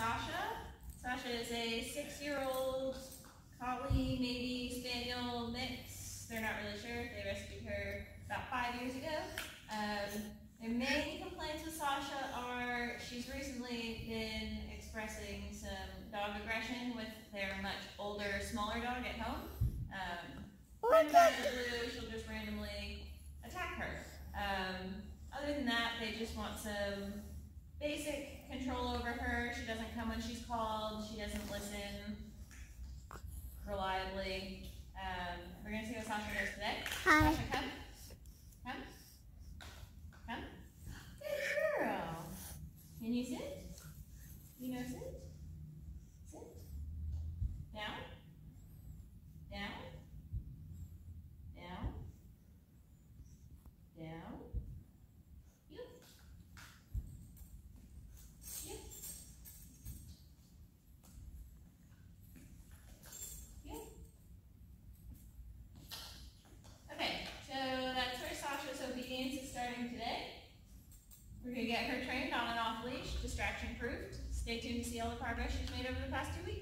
Sasha. Sasha is a 6-year-old collie, maybe Spaniel mix. They're not really sure. They rescued her about 5 years ago. Their main complaints with Sasha are she's recently been expressing some dog aggression with their much older, smaller dog at home. Kind of out of the blue, she'll just randomly attack her. Other than that, they just want some basic control over her. She doesn't come when she's called. She doesn't listen reliably. We're going to see what Sasha does today. Hi. Sasha, come. Come. Come. Good girl. Can you sit? You know sit? Sit. Down. Down. Down. Down. Yep. Yep. Yep. Okay, so that's where Sasha's obedience is starting today. We're going to get her trained on and off leash, distraction proofed. Stay tuned to see all the progress she's made over the past 2 weeks.